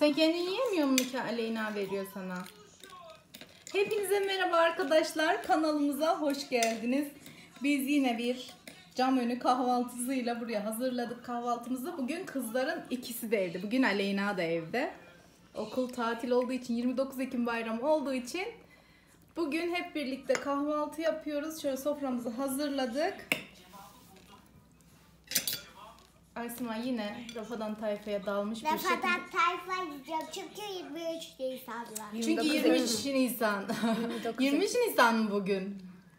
Sen kendin yiyemiyor musun ki Aleyna veriyor sana? Hepinize merhaba arkadaşlar. Kanalımıza hoş geldiniz. Biz yine bir cam önü kahvaltısıyla buraya hazırladık kahvaltımızı. Bugün kızların ikisi de evde. Bugün Aleyna da evde. Okul tatil olduğu için, 29 Ekim bayramı olduğu için bugün hep birlikte kahvaltı yapıyoruz. Şöyle soframızı hazırladık. Aysima yine Rafadan Tayfa'ya dalmış bir şekilde. Rafadan Tayfa gideceğim çünkü 23 Nisan'da. Çünkü 23 Nisan. 23 Nisan mı bugün?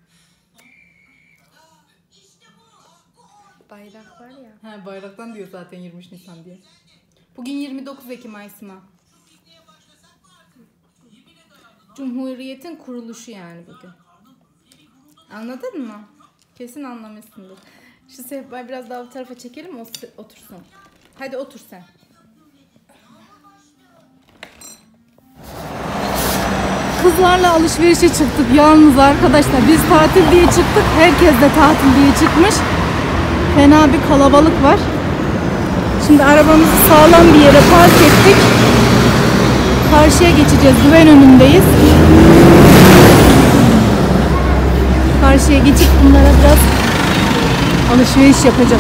Bayrak var ya. Ha, bayraktan diyor zaten 23 Nisan diye. Bugün 29 Ekim Aysima. Cumhuriyetin kuruluşu yani bugün. Anladın mı? Kesin anlamışsındır. Şu sehpayı biraz daha bu tarafa çekelim, otursun. Hadi otur sen. Kızlarla alışverişe çıktık yalnız arkadaşlar. Biz tatil diye çıktık. Herkes de tatil diye çıkmış. Fena bir kalabalık var. Şimdi arabamızı sağlam bir yere park ettik. Karşıya geçeceğiz. Güven önündeyiz. Karşıya geçip bunlara biraz alışveriş yapacağız.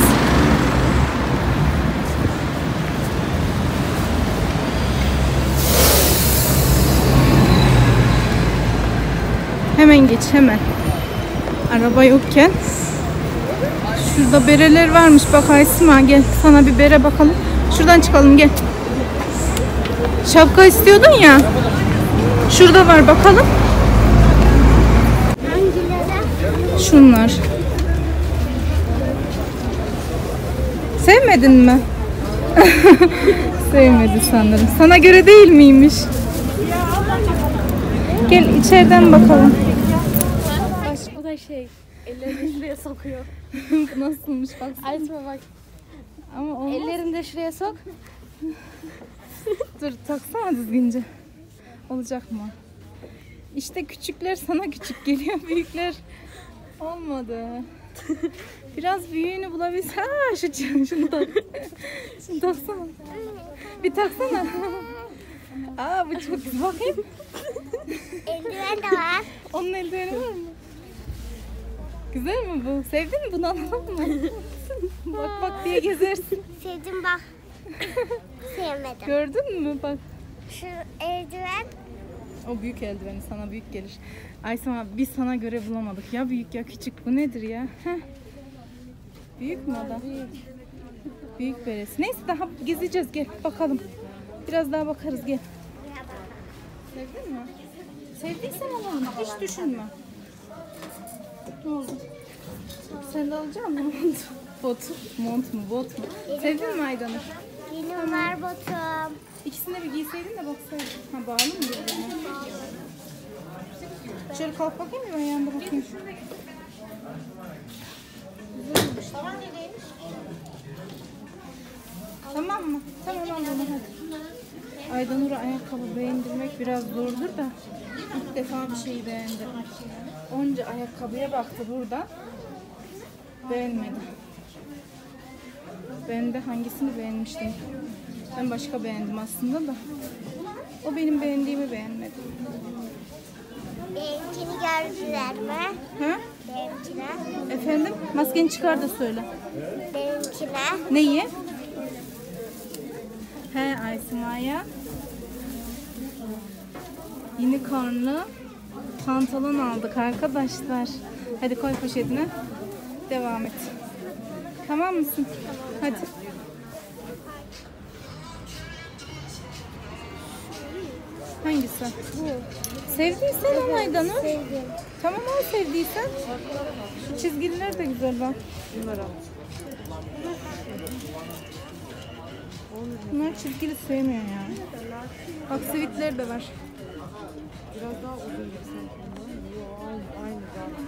Hemen geç, hemen. Araba yokken. Şurada bereler varmış. Bak Aysima, gel sana bir bere bakalım. Şuradan çıkalım, gel. Şapka istiyordun ya. Şurada var, bakalım. Hangileri? Şunlar. Sevmedin mi? Sevmedi sanırım. Sana göre değil miymiş? Gel içeriden bakalım. Bu da ellerini şuraya sokuyor. Bu nasılmış baksana. Aysma bak. Ama olmaz. Ellerini de şuraya sok. Dur taksana düzgünce. Olacak mı? İşte küçükler sana küçük geliyor. Büyükler olmadı. Biraz büyüğünü bulabilsen. Ha, şunu tak. Şunu taksana. Bir taksana. Aa, bu çok güzel. Bakayım. Eldiven de var. Onun eldiveni var mı? Güzel mi bu? Sevdin mi? Bunu alalım mı? Bak bak diye gezersin. Sevdim bak. Sevmedim. Gördün mü? Bak. Şu eldiven. O büyük eldiveni sana büyük gelir. Aysima, biz sana göre bulamadık. Ya büyük ya küçük. Bu nedir ya? Heh. Büyük mü o da? Büyük beresi. Neyse daha gezeceğiz. Gel bakalım. Biraz daha bakarız, gel. Sevdin mi? Sevdiysen alalım. Hiç düşünme. Ne oldu? Sen de alacak mısın mont? Mont mu, bot mu? Sevdin mi Aydan'ı? Benim var botum. İkisini de bir giyseydin de baksaydın. Ha, bağlı mı birbirine? Şöyle kalk bakayım mı? Ben yanında bakayım. Güzelmiş. Tamam mı? Tamam, al bunu hadi. Aydanur'a ayakkabı beğendirmek biraz zordur da ilk defa bir şey beğendi. Onca ayakkabıya baktı burada. Beğenmedi. Ben de hangisini beğenmiştim? Ben başka beğendim aslında da. O benim beğendiğimi beğenmedi. Benimkini gördüler mi? Ha? Benimkine. Efendim? Maskeni çıkar da söyle. Benimkine. Neyi? He, Aysima'ya yeni karnı pantolon aldık arkadaşlar. Hadi koy poşetine. Devam et. Tamam mısın? Hadi. Hangisi? Bu. Sevdiysen al Aydanur. Sevdim. Tamam, al sevdiysen. Şu çizgiler de güzel bak. Bunlar çizgili sevmiyor yani. Bak sivitler de var. Biraz daha uzun gibi sanki. Yok, aynı zaten.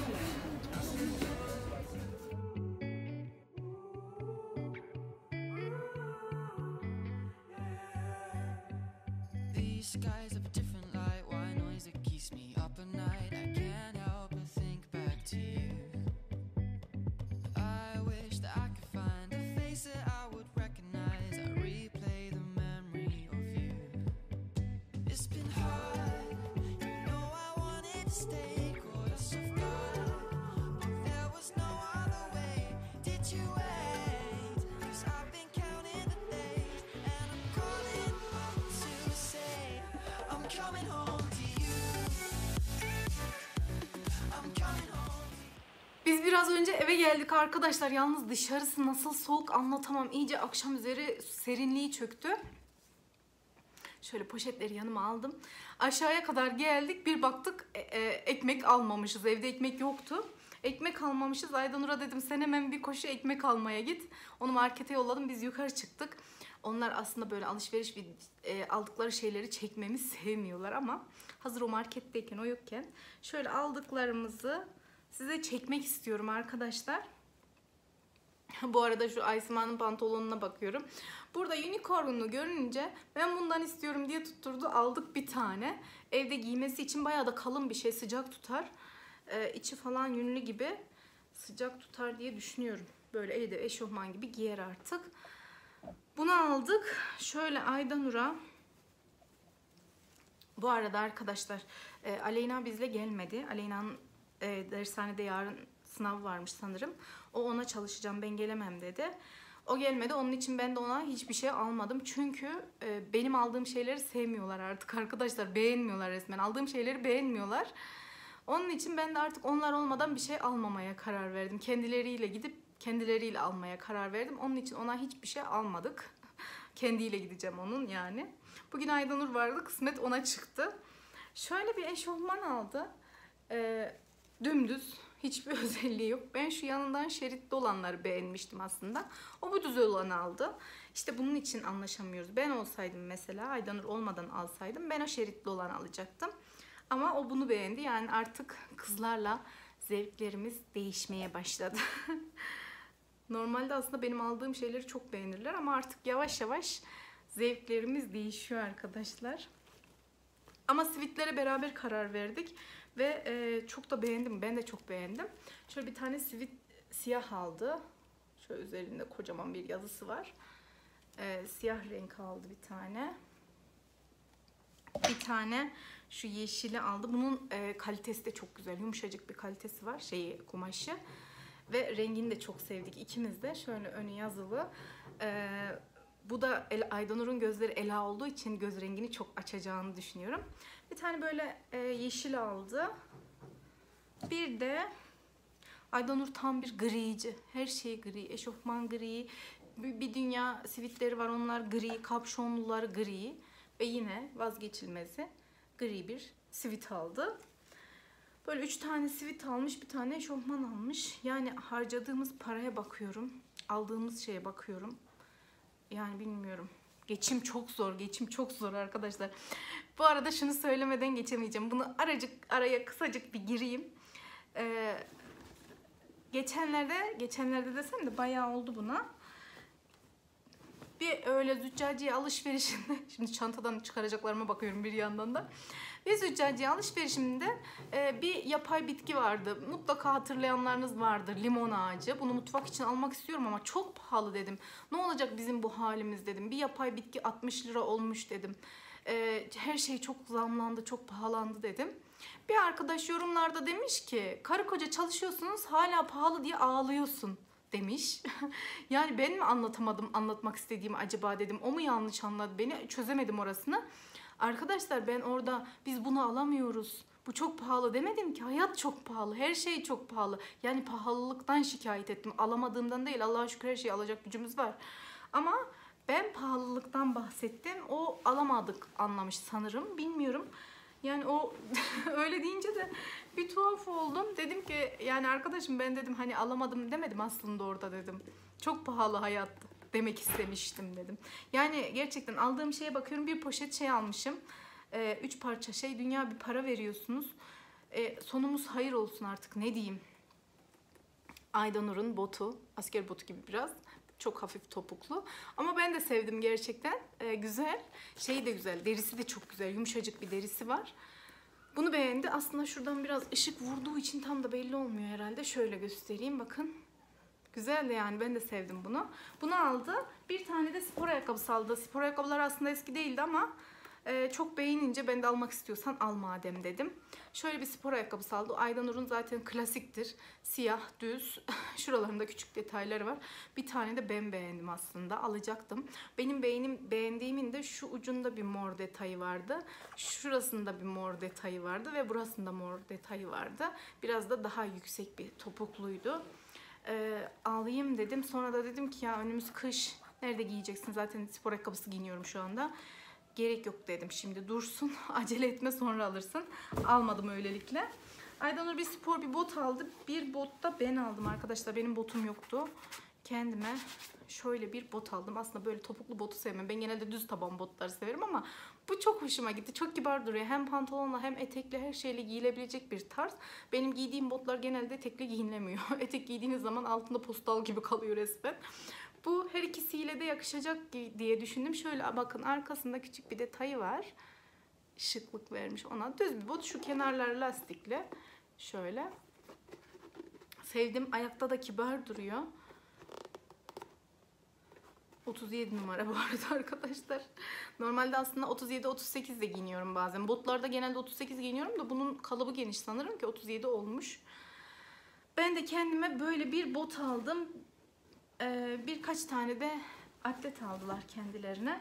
These skies of a different light, why noise that keeps me up at night? I can't help but think back to you. I wish that I could find a face that I would recognize. I replay the memory of you. mistake, caught us off guard. But there was no other way. Did you wait? 'Cause I've been counting the days, and I'm calling home to say I'm coming home to you. I'm coming home. Biz biraz önce eve geldik arkadaşlar. Yalnız dışarısı nasıl soğuk anlatamam. İyice akşam üzeri serinliği çöktü. Şöyle poşetleri yanıma aldım. Aşağıya kadar geldik. Bir baktık ekmek almamışız. Evde ekmek yoktu. Ekmek almamışız. Aydanur'a dedim sen hemen bir koşu ekmek almaya git. Onu markete yolladım. Biz yukarı çıktık. Onlar aslında böyle alışveriş aldıkları şeyleri çekmemi sevmiyorlar ama hazır o marketteyken, o yokken şöyle aldıklarımızı size çekmek istiyorum arkadaşlar. Bu arada şu Aysima'nın pantolonuna bakıyorum. Burada unicorn'unu görünce ben bundan istiyorum diye tutturdu. Aldık bir tane. Evde giymesi için bayağı da kalın bir şey. Sıcak tutar. İçi falan yünlü gibi. Sıcak tutar diye düşünüyorum. Böyle evde eşofman gibi giyer artık. Bunu aldık. Şöyle Aydanur'a. Bu arada arkadaşlar Aleyna bizle gelmedi. Aleyna'nın dershanede yarın sınav varmış sanırım. O ona çalışacağım ben gelemem dedi. O gelmedi. Onun için ben de ona hiçbir şey almadım. Çünkü benim aldığım şeyleri sevmiyorlar artık arkadaşlar. Beğenmiyorlar resmen. Aldığım şeyleri beğenmiyorlar. Onun için ben de artık onlar olmadan bir şey almamaya karar verdim. Kendileriyle gidip kendileriyle almaya karar verdim. Onun için ona hiçbir şey almadık. Kendiyle gideceğim onun yani. Bugün Aydanur vardı. Kısmet ona çıktı. Şöyle bir eşofman aldı. Dümdüz. Hiçbir özelliği yok. Ben şu yanından şeritli olanları beğenmiştim aslında. O bu düz olanı aldı. İşte bunun için anlaşamıyoruz. Ben olsaydım mesela Aydanur olmadan alsaydım ben o şeritli olanı alacaktım. Ama o bunu beğendi. Yani artık kızlarla zevklerimiz değişmeye başladı. Normalde aslında benim aldığım şeyleri çok beğenirler ama artık yavaş yavaş zevklerimiz değişiyor arkadaşlar. Ama sivitlere beraber karar verdik ve çok da beğendim. Ben de çok beğendim. Şöyle bir tane sivit siyah aldı. Şöyle üzerinde kocaman bir yazısı var. Siyah renk aldı bir tane. Bir tane şu yeşili aldı. Bunun kalitesi de çok güzel. Yumuşacık bir kalitesi var. Kumaşı. Ve rengini de çok sevdik. İkimiz de şöyle önü yazılı. Bu da Aydanur'un gözleri ela olduğu için göz rengini çok açacağını düşünüyorum. Bir tane böyle yeşil aldı. Bir de Aydanur tam bir grici. Her şey gri. Eşofman gri. Bir dünya sivitleri var. Onlar gri. Kapşonluları gri. Ve yine vazgeçilmezi gri bir sivit aldı. Böyle 3 tane sivit almış. Bir tane eşofman almış. Yani harcadığımız paraya bakıyorum. Aldığımız şeye bakıyorum. Yani bilmiyorum. Geçim çok zor. Geçim çok zor arkadaşlar. Bu arada şunu söylemeden geçemeyeceğim. Bunu araya kısacık bir gireyim. Geçenlerde desem de bayağı oldu buna. Bir öyle züccaciye alışverişinde, şimdi çantadan çıkaracaklarıma bakıyorum bir yandan da. Bir züccaciye alışverişimde bir yapay bitki vardı. Mutlaka hatırlayanlarınız vardır. Limon ağacı. Bunu mutfak için almak istiyorum ama çok pahalı dedim. Ne olacak bizim bu halimiz dedim. Bir yapay bitki 60 lira olmuş dedim. Her şey çok zamlandı, çok pahalandı dedim. Bir arkadaş yorumlarda demiş ki karı koca çalışıyorsunuz hala pahalı diye ağlıyorsun demiş. Yani ben mi anlatmak istediğimi acaba dedim. O mu yanlış anladı beni? Çözemedim orasını. Arkadaşlar ben orada biz bunu alamıyoruz. Bu çok pahalı demedim ki. Hayat çok pahalı. Her şey çok pahalı. Yani pahalılıktan şikayet ettim. Alamadığımdan değil. Allah'a şükür her şeyi alacak gücümüz var. Ama ben pahalılıktan bahsettim. O alamadık anlamış sanırım. Bilmiyorum. Yani o öyle deyince de bir tuhaf oldum. Dedim ki yani arkadaşım ben dedim hani alamadım demedim aslında orada dedim. Çok pahalı hayat demek istemiştim dedim. Yani gerçekten aldığım şeye bakıyorum bir poşet şey almışım. 3 parça şey dünya bir para veriyorsunuz. Sonumuz hayır olsun artık ne diyeyim. Aydanur'un botu asker botu gibi biraz. Çok hafif topuklu. Ama ben de sevdim gerçekten. Güzel. Şeyi de güzel. Derisi de çok güzel. Yumuşacık bir derisi var. Bunu beğendi. Aslında şuradan biraz ışık vurduğu için tam da belli olmuyor herhalde. Şöyle göstereyim. Bakın. Güzel de yani. Ben de sevdim bunu. Bunu aldı. Bir tane de spor ayakkabısı aldı. Spor ayakkabılar aslında eski değildi ama Çok beğenince ben de almak istiyorsan al madem dedim. Şöyle bir spor ayakkabısı aldı. Aydanur'un zaten klasiktir. Siyah, düz. Şuralarında küçük detayları var. Bir tane de ben beğendim aslında. Alacaktım. Benim beğendiğimin de şu ucunda bir mor detayı vardı. Şurasında bir mor detayı vardı ve burasında mor detayı vardı. Biraz da daha yüksek bir topukluydu. Alayım dedim. Sonra da dedim ki ya önümüz kış. Nerede giyeceksin? Zaten spor ayakkabısı giyiniyorum şu anda. Gerek yok dedim. Şimdi dursun. Acele etme, sonra alırsın. Almadım öylelikle. Aydanur bir spor bir bot aldı. Bir bot da ben aldım arkadaşlar. Benim botum yoktu. Kendime şöyle bir bot aldım. Aslında böyle topuklu botu sevmem. Ben genelde düz taban botları severim ama bu çok hoşuma gitti. Çok kibar duruyor. Hem pantolonla hem etekle her şeyle giyilebilecek bir tarz. Benim giydiğim botlar genelde etekle giyinilemiyor. Etek giydiğiniz zaman altında postal gibi kalıyor resmen. Bu her ikisiyle de yakışacak diye düşündüm. Şöyle bakın, arkasında küçük bir detayı var. Şıklık vermiş ona. Düz bir bot. Şu kenarlar lastikli. Şöyle. Sevdim. Ayakta da kibar duruyor. 37 numara bu arada arkadaşlar. Normalde aslında 37-38 de giyiniyorum bazen. Botlarda genelde 38 giyiniyorum da bunun kalıbı geniş sanırım ki 37 olmuş. Ben de kendime böyle bir bot aldım. Birkaç tane de atlet aldılar kendilerine.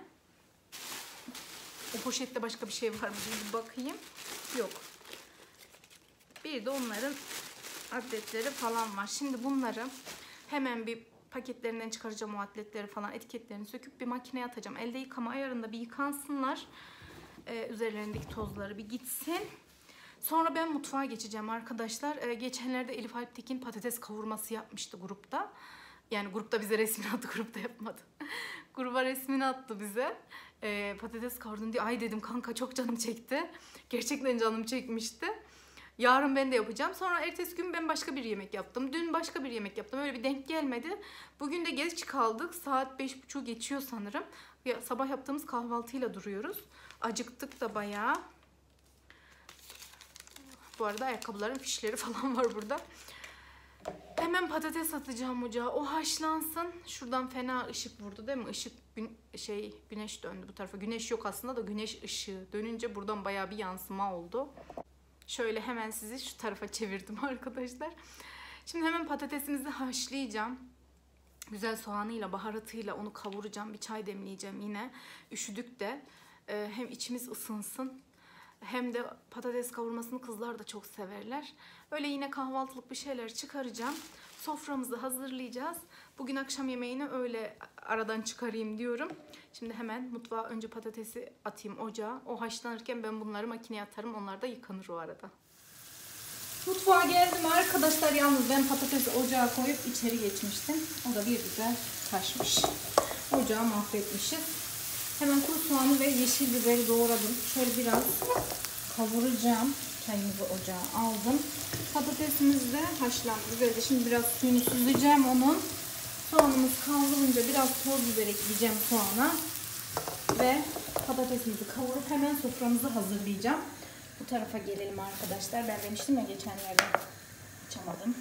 O poşette başka bir şey var mı diye bir bakayım. Yok. Bir de onların atletleri falan var. Şimdi bunları hemen bir paketlerinden çıkaracağım, o atletleri falan, etiketlerini söküp bir makineye atacağım. Elde yıkama ayarında bir yıkansınlar. Üzerlerindeki tozları bir gitsin. Sonra ben mutfağa geçeceğim arkadaşlar. Geçenlerde Elif Alptekin patates kavurması yapmıştı grupta. Yani grupta bize resmini attı, grupta yapmadı. Gruba resmini attı bize. Patates kavurdun diye. Ay dedim kanka, çok canım çekti. Gerçekten canım çekmişti. Yarın ben de yapacağım. Sonra ertesi gün ben başka bir yemek yaptım. Dün başka bir yemek yaptım. Öyle bir denk gelmedi. Bugün de geç kaldık. Saat 5.30 geçiyor sanırım. Ya, sabah yaptığımız kahvaltıyla duruyoruz. Acıktık da bayağı. Bu arada ayakkabıların fişleri falan var burada. Hemen patates atacağım ocağa. O haşlansın. Şuradan fena ışık vurdu değil mi? Güneş döndü bu tarafa. Güneş yok aslında da güneş ışığı dönünce buradan bayağı bir yansıma oldu. Şöyle hemen sizi şu tarafa çevirdim arkadaşlar. Şimdi hemen patatesimizi haşlayacağım. Güzel soğanıyla, baharatıyla onu kavuracağım. Bir çay demleyeceğim yine. Üşüdük de. Hem içimiz ısınsın, hem de patates kavurmasını kızlar da çok severler. Öyle yine kahvaltılık bir şeyler çıkaracağım. Soframızı hazırlayacağız. Bugün akşam yemeğini öyle aradan çıkarayım diyorum. Şimdi hemen mutfağa önce patatesi atayım ocağa. O haşlanırken ben bunları makineye atarım. Onlar da yıkanır o arada. Mutfağa geldim arkadaşlar. Yalnız ben patatesi ocağa koyup içeri geçmiştim. O da bir güzel taşmış. Ocağı mahvetmişiz. Hemen kuru soğanı ve yeşil biberi doğradım. Şöyle biraz kavuracağım. Çayımızı ocağa aldım. Patatesimiz de haşlandı. Güzelce. Şimdi biraz suyunu süzeceğim onun. Soğanımız kavrulunca biraz toz biber ekleyeceğim soğana. Ve patatesimizi kavurup hemen soframızı hazırlayacağım. Bu tarafa gelelim arkadaşlar. Ben demiştim ya geçenlerde açamadım.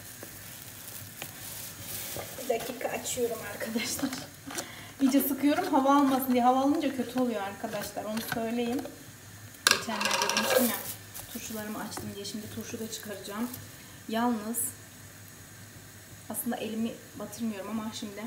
Bir dakika açıyorum arkadaşlar. İyice sıkıyorum hava almasın diye. Hava alınca kötü oluyor arkadaşlar. Onu söyleyeyim. Geçenlerde demiştim ya, turşularımı açtım diye. Şimdi turşu da çıkaracağım. Yalnız aslında elimi batırmıyorum ama şimdi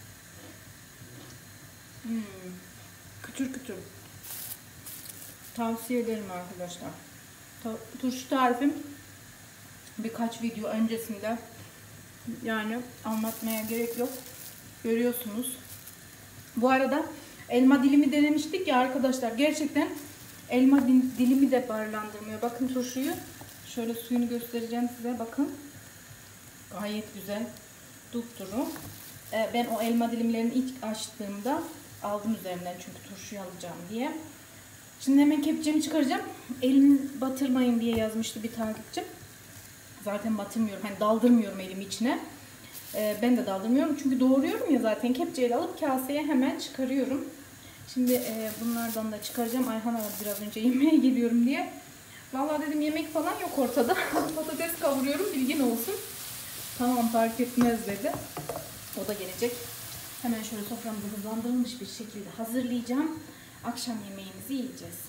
kütür kütür. Tavsiye ederim arkadaşlar. Turşu tarifim birkaç video öncesinde. Yani anlatmaya gerek yok. Görüyorsunuz. Bu arada elma dilimi denemiştik ya arkadaşlar. Gerçekten elma dilimi de barlandırmıyor. Bakın turşuyu. Şöyle suyunu göstereceğim size. Bakın. Gayet güzel. Dupduru. Ben o elma dilimlerini ilk açtığımda aldım üzerinden. Çünkü turşuyu alacağım diye. Şimdi hemen kepçemi çıkaracağım. Elimi batırmayın diye yazmıştı bir takipçim. Zaten batırmıyorum. Hani daldırmıyorum elimi içine. Ben de daldırmıyorum. Çünkü doğruyorum ya zaten. Kepçeyle alıp kaseye hemen çıkarıyorum. Şimdi bunlardan da çıkaracağım. Ayhan aradı biraz önce yemeğe geliyorum diye. Vallahi dedim yemek falan yok ortada. Patates kavuruyorum, bilgin olsun. Tamam fark etmez dedi. O da gelecek. Hemen şöyle soframızı hızlandırılmış bir şekilde hazırlayacağım. akşam yemeğimizi yiyeceğiz.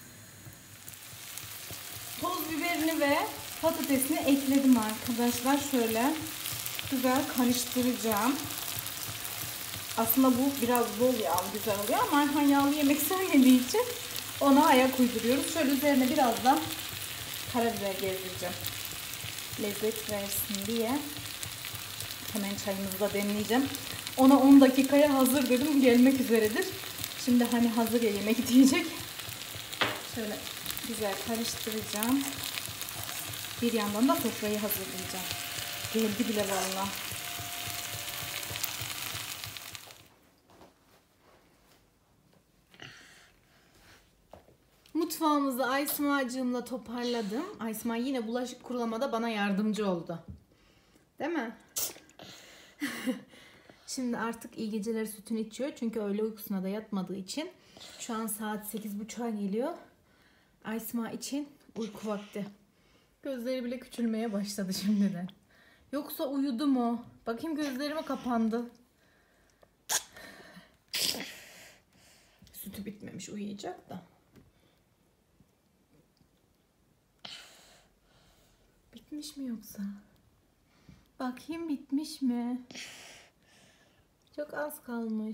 Toz biberini ve patatesini ekledim arkadaşlar. Şöyle güzel karıştıracağım. Aslında bu biraz bol yağlı güzel oluyor ama Ayhan yağlı yemek sevmediği için ona ayak uyduruyoruz. Şöyle üzerine biraz da karabiber gezdireceğim. Lezzet versin diye. Hemen çayımızı da demleyeceğim. Ona 10 dakikaya hazır dedim. Gelmek üzeredir. Şimdi hani hazır ya yemek diyecek. Şöyle güzel karıştıracağım. Bir yandan da sofrayı hazırlayacağım. Geldi bile vallahi. Mutfağımızı Aysma'cığımla toparladım. Aysma yine bulaşık kurulamada bana yardımcı oldu. Değil mi? Şimdi artık iyi geceler sütünü içiyor. Çünkü öğle uykusuna da yatmadığı için. Şu an saat 8.30'a geliyor. Aysma için uyku vakti. Gözleri bile küçülmeye başladı şimdiden. Yoksa uyudu mu? Bakayım gözlerime kapandı. Sütü bitmemiş, uyuyacak da. Bitmiş mi yoksa? Bakayım bitmiş mi? Çok az kalmış.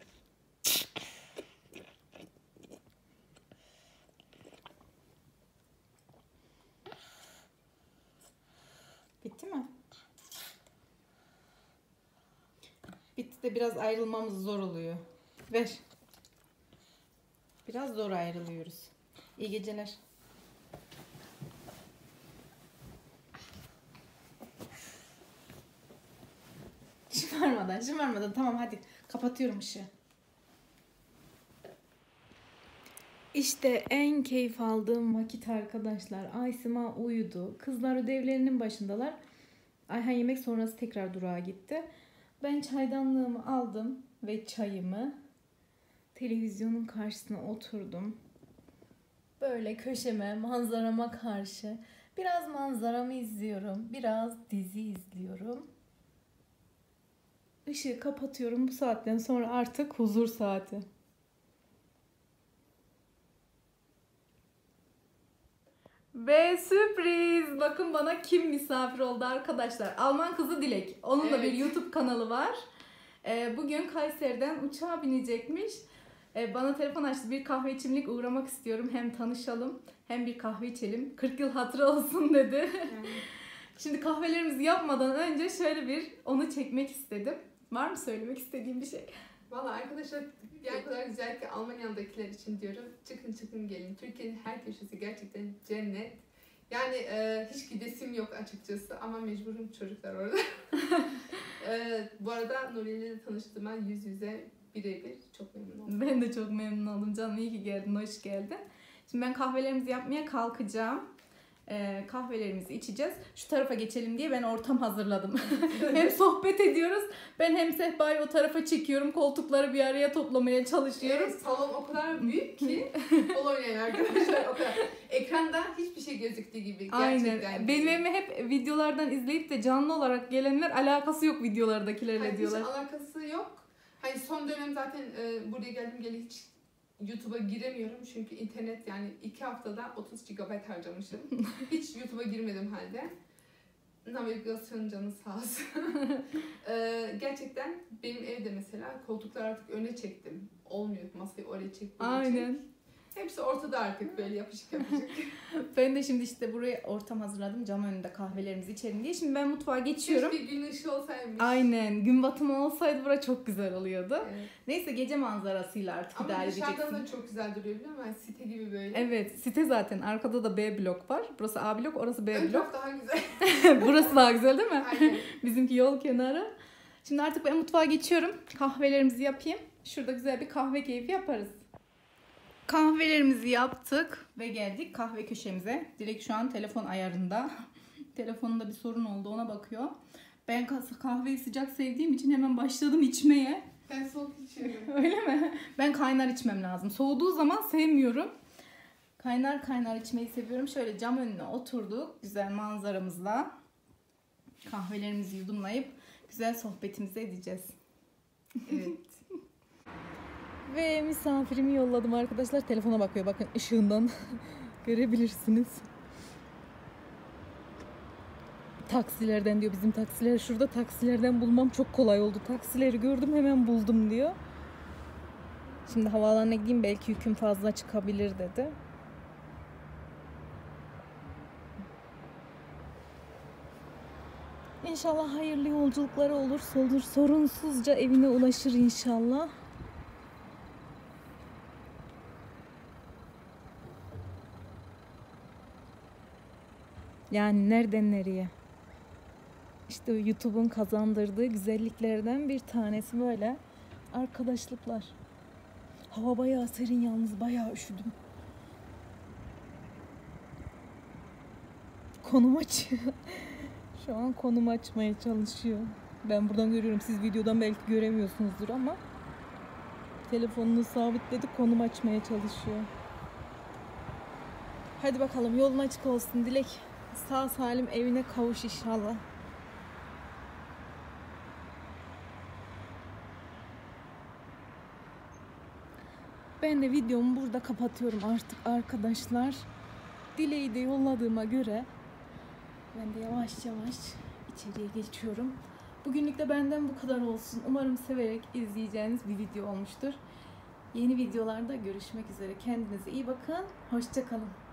Bitti mi? Bitti de biraz ayrılmamız zor oluyor. Ver. Biraz zor ayrılıyoruz. İyi geceler. Şımarmadan. Tamam hadi. Kapatıyorum ışığı. İşte en keyif aldığım vakit arkadaşlar. Aysima uyudu. Kızlar ödevlerinin başındalar. Ayhan yemek sonrası tekrar durağa gitti. Ben çaydanlığımı aldım ve çayımı televizyonun karşısına oturdum. Böyle köşeme, manzarama karşı biraz manzaramı izliyorum. Biraz dizi izliyorum. Işığı kapatıyorum. Bu saatten sonra artık huzur saati. Ve sürpriz! Bakın bana kim misafir oldu arkadaşlar. Alman kızı Dilek. Onun da bir YouTube kanalı var. Bugün Kayseri'den uçağa binecekmiş. Bana telefon açtı. Bir kahve içimlik uğramak istiyorum. Hem tanışalım hem bir kahve içelim. 40 yıl hatırı olsun dedi. Şimdi kahvelerimizi yapmadan önce şöyle bir onu çekmek istedim. Var mı söylemek istediğim bir şey? Valla arkadaşlar o kadar güzel ki Almanya'dakiler için diyorum. Çıkın gelin. Türkiye'nin her köşesi gerçekten cennet. Yani hiç gidesim yok açıkçası ama mecburum, çocuklar orada. Bu arada Nuriye ile tanıştığıma yüz yüze birebir çok memnun oldum. Ben de çok memnun oldum canım. İyi ki geldin, hoş geldin. Şimdi ben kahvelerimizi yapmaya kalkacağım. Kahvelerimizi içeceğiz. Şu tarafa geçelim diye ben ortam hazırladım. Hem sohbet ediyoruz. Ben hem sehpayı o tarafa çekiyorum. Koltukları bir araya toplamaya çalışıyorum. Evet, salon o kadar büyük ki bol oynayan arkadaşlar o kadar. Ekranda hiçbir şey gözüktüğü gibi. Gerçekten. Aynen. Benim evime hep videolardan izleyip de canlı olarak gelenler alakası yok videolardakilerle Hayır, diyorlar. hiç alakası yok. Hani son dönem zaten buraya geldim hiç YouTube'a giremiyorum çünkü internet yani 2 haftada 30 GB harcamışım. Hiç YouTube'a girmedim halde. Navigasyon canı sağ olsun. Gerçekten benim evde mesela koltuklar artık öne çektim. Olmuyor masayı oraya çektiğim Aynen. için. Hepsi ortada artık böyle yapışık. Ben de şimdi işte buraya ortam hazırladım. Cam önünde kahvelerimizi içelim diye. Şimdi ben mutfağa geçiyorum. Keşke gün ışığı olsaymış. Aynen. Gün batımı olsaydı bura çok güzel oluyordu. Evet. Neyse gece manzarasıyla artık Ama idare dışarıdan edeceksin. da çok güzel duruyor biliyor musun? Site gibi böyle. Evet, site zaten. Arkada da B blok var. Burası A blok, orası B Ön blok. taraf daha güzel. Burası daha güzel değil mi? Aynen. Bizimki yol kenarı. Şimdi artık ben mutfağa geçiyorum. Kahvelerimizi yapayım. Şurada güzel bir kahve keyfi yaparız. Kahvelerimizi yaptık ve geldik kahve köşemize. Dilek şu an telefon ayarında. Telefonunda bir sorun oldu, ona bakıyor. Ben kahveyi sıcak sevdiğim için hemen başladım içmeye. Ben soğuk içiyorum. Öyle mi? Ben kaynar içmem lazım. Soğuduğu zaman sevmiyorum. Kaynar içmeyi seviyorum. Şöyle cam önüne oturduk. Güzel manzaramızla. Kahvelerimizi yudumlayıp güzel sohbetimizi edeceğiz. Evet. Ve misafirimi yolladım arkadaşlar. Telefona bakıyor. Bakın ışığından görebilirsiniz. Taksilerden diyor, bizim taksiler şurada, taksilerden bulmam çok kolay oldu. Taksileri gördüm hemen buldum diyor. Şimdi havaalanına gideyim, belki yüküm fazla çıkabilir dedi. İnşallah hayırlı yolculukları olur. Sorunsuzca evine ulaşır inşallah. Yani nereden nereye? İşte YouTube'un kazandırdığı güzelliklerden bir tanesi böyle arkadaşlıklar. Hava bayağı serin yalnız, bayağı üşüdüm. Konum açıyor. Şu an konum açmaya çalışıyor. Ben buradan görüyorum. Siz videodan belki göremiyorsunuzdur ama telefonunu sabitledi, konum açmaya çalışıyor. Hadi bakalım, yolun açık olsun Dilek. Sağ salim evine kavuş inşallah. Ben de videomu burada kapatıyorum artık arkadaşlar. Dilek'i de yolladığıma göre ben de yavaş yavaş içeriye geçiyorum. Bugünlük de benden bu kadar olsun. Umarım severek izleyeceğiniz bir video olmuştur. Yeni videolarda görüşmek üzere. Kendinize iyi bakın. Hoşça kalın.